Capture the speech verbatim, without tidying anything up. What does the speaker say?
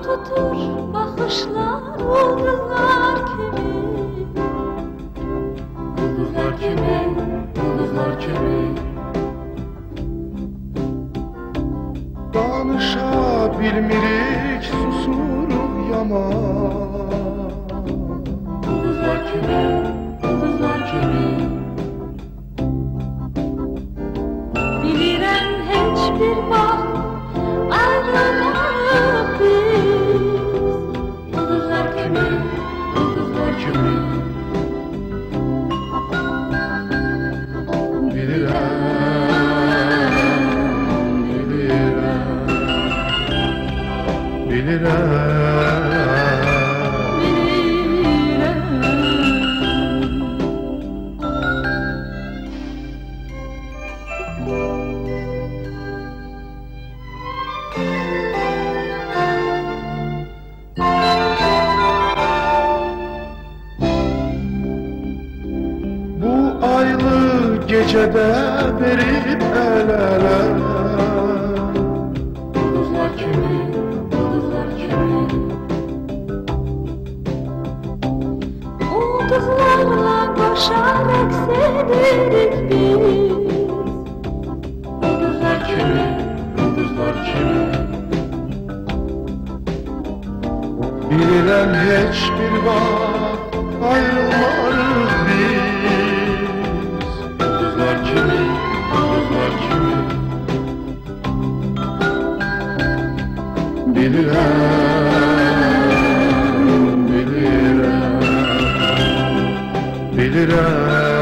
tutur bakışlar ulduzlar kimi. Ulduzlar kimi, ulduzlar kimi. Danışa bilmirik susurup yaman. Ulduzlar kimi, ulduzlar kimi. Bilirəm heç bir vaxt ayrılmarıq biz. Ulduzlar kimi, ulduzlar kimi. Bilirəm, bilirəm, bilirəm. Gecede verip el ele. Ulduzlar kimi, ulduzlar kimi. Ulduzlarla koşar rəqs edirik biz. Ulduzlar kimi, ulduzlar kimi. Bilirəm heç bir vaxt ayrılmarıq biz. Ulduzlar kimi, ulduzlar kimi. Bilirəm, bilirəm, bilirəm.